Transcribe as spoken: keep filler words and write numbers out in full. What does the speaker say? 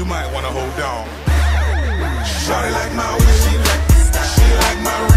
you might wanna hold down. Shawty like my weed, she like my